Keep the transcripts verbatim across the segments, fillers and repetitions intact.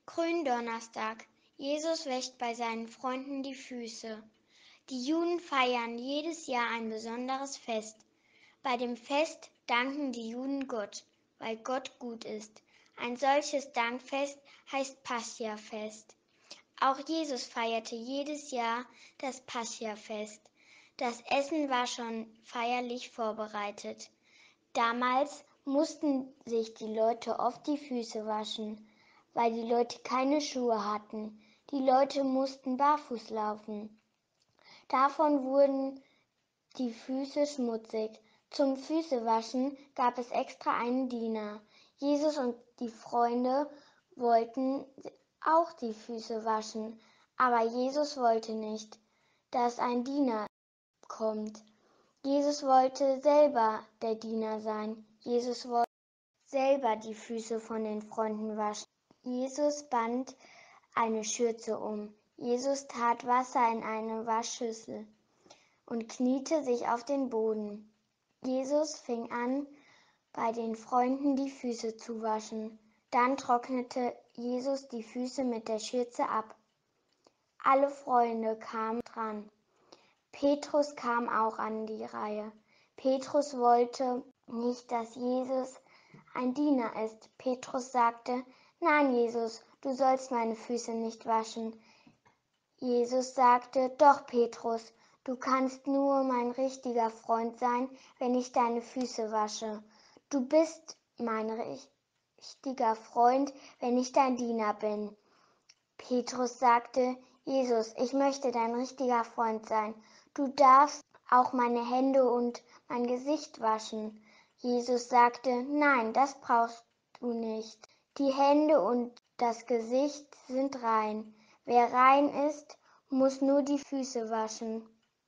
Gründonnerstag. Jesus wäscht bei seinen Freunden die Füße. Die Juden feiern jedes Jahr ein besonderes Fest. Bei dem Fest danken die Juden Gott, weil Gott gut ist. Ein solches Dankfest heißt Pascha-Fest. Auch Jesus feierte jedes Jahr das Pascha-Fest. Das Essen war schon feierlich vorbereitet. Damals mussten sich die Leute oft die Füße waschen, weil die Leute keine Schuhe hatten. Die Leute mussten barfuß laufen. Davon wurden die Füße schmutzig. Zum Füßewaschen gab es extra einen Diener. Jesus und die Freunde wollten auch die Füße waschen, aber Jesus wollte nicht, dass ein Diener kommt. Jesus wollte selber der Diener sein. Jesus wollte selber die Füße von den Freunden waschen. Jesus band eine Schürze um. Jesus tat Wasser in eine Waschschüssel und kniete sich auf den Boden. Jesus fing an, bei den Freunden die Füße zu waschen. Dann trocknete Jesus die Füße mit der Schürze ab. Alle Freunde kamen dran. Petrus kam auch an die Reihe. Petrus wollte nicht, dass Jesus ein Diener ist. Petrus sagte: Nein, Jesus, du sollst meine Füße nicht waschen. Jesus sagte: Doch, Petrus, du kannst nur mein richtiger Freund sein, wenn ich deine Füße wasche. Du bist mein richtiger Freund, wenn ich dein Diener bin. Petrus sagte: Jesus, ich möchte dein richtiger Freund sein. Du darfst auch meine Hände und mein Gesicht waschen. Jesus sagte: Nein, das brauchst du nicht. Die Hände und das Gesicht sind rein. Wer rein ist, muss nur die Füße waschen.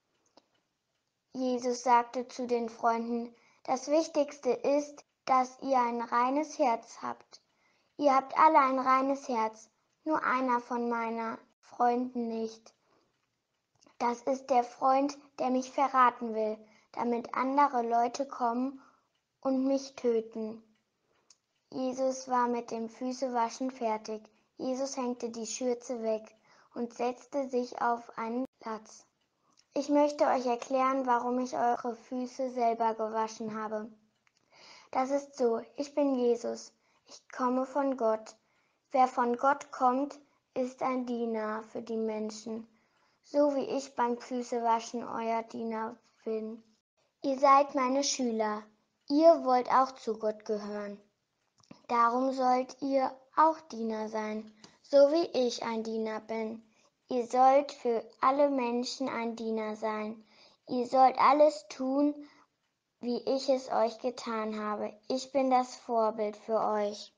Jesus sagte zu den Freunden: Das Wichtigste ist, dass ihr ein reines Herz habt. Ihr habt alle ein reines Herz, nur einer von meinen Freunden nicht. Das ist der Freund, der mich verraten will, damit andere Leute kommen und mich töten. Jesus war mit dem Füßewaschen fertig. Jesus hängte die Schürze weg und setzte sich auf einen Platz. Ich möchte euch erklären, warum ich eure Füße selber gewaschen habe. Das ist so, ich bin Jesus. Ich komme von Gott. Wer von Gott kommt, ist ein Diener für die Menschen, so wie ich beim Füßewaschen euer Diener bin. Ihr seid meine Schüler. Ihr wollt auch zu Gott gehören. Darum sollt ihr auch Diener sein, so wie ich ein Diener bin. Ihr sollt für alle Menschen ein Diener sein. Ihr sollt alles tun, wie ich es euch getan habe. Ich bin das Vorbild für euch.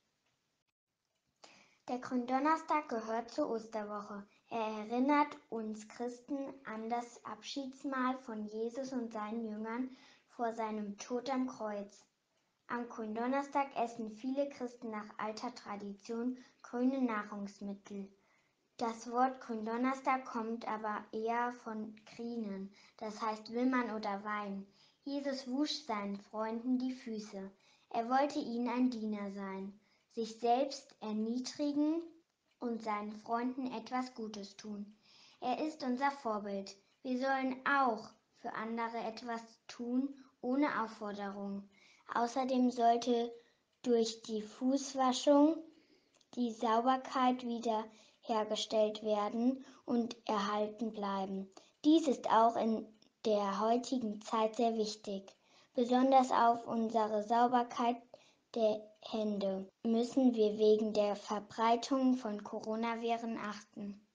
Der Gründonnerstag gehört zur Osterwoche. Er erinnert uns Christen an das Abschiedsmahl von Jesus und seinen Jüngern vor seinem Tod am Kreuz. Am Gründonnerstag essen viele Christen nach alter Tradition grüne Nahrungsmittel. Das Wort Gründonnerstag kommt aber eher von Grinen, das heißt Wimmern oder Weinen. Jesus wusch seinen Freunden die Füße. Er wollte ihnen ein Diener sein, sich selbst erniedrigen und seinen Freunden etwas Gutes tun. Er ist unser Vorbild. Wir sollen auch für andere etwas tun, ohne Aufforderung. Außerdem sollte durch die Fußwaschung die Sauberkeit wiederhergestellt werden und erhalten bleiben. Dies ist auch in der heutigen Zeit sehr wichtig. Besonders auf unsere Sauberkeit der Hände müssen wir wegen der Verbreitung von Coronaviren achten.